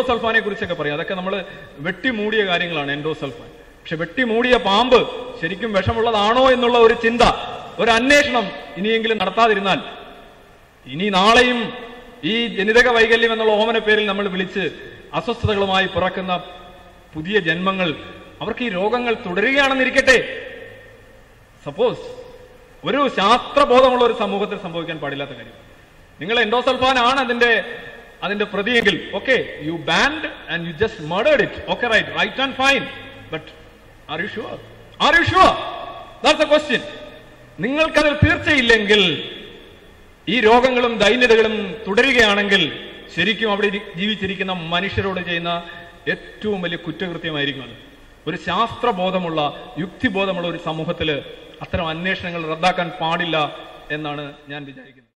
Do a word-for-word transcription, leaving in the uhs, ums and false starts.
എൻഡോസൾഫാനെ കുറിച്ചൊക്കെ പറയും. അതൊക്കെ നമ്മൾ വെട്ടിമൂടിയ കാര്യങ്ങളാണ് എൻഡോസൾഫാൻ. പക്ഷെ വെട്ടിമൂടിയ പാമ്പ് ശരിക്കും വിഷമുള്ളതാണോ എന്നുള്ള ഒരു ചിന്ത, ഒരു അന്വേഷണം ഇനിയെങ്കിലും നടത്താതിരുന്നാൽ ഇനി നാളെയും ഈ ജനിതക വൈകല്യം എന്നുള്ള ഓമന പേരിൽ നമ്മൾ വിളിച്ച് അസ്വസ്ഥതകളുമായി പിറക്കുന്ന പുതിയ ജന്മങ്ങൾ, അവർക്ക് ഈ രോഗങ്ങൾ തുടരുകയാണെന്നിരിക്കട്ടെ. സപ്പോസ് ഒരു ശാസ്ത്രബോധമുള്ള ഒരു സമൂഹത്തിൽ സംഭവിക്കാൻ പാടില്ലാത്ത കാര്യം. നിങ്ങൾ എൻഡോസൾഫാൻ ആണ് അതിന്റെ അതിന്റെ പ്രതിയെങ്കിൽ okay, you banned and you just murdered it. Okay, right right and fine. But are you sure? Are you sure? That's a question. നിങ്ങൾക്കതിൽ തീർച്ചയില്ലെങ്കിൽ ഈ രോഗങ്ങളും ദൈന്യതകളും തുടരുകയാണെങ്കിൽ ശരിക്കും അവിടെ ജീവിച്ചിരിക്കുന്ന മനുഷ്യരോട് ചെയ്യുന്ന ഏറ്റവും വലിയ കുറ്റകൃത്യമായിരിക്കും അത്. ഒരു ശാസ്ത്രബോധമുള്ള യുക്തിബോധമുള്ള ഒരു സമൂഹത്തിൽ അത്തരം അന്വേഷണങ്ങൾ റദ്ദാക്കാൻ പാടില്ല എന്നാണ് ഞാൻ വിചാരിക്കുന്നത്.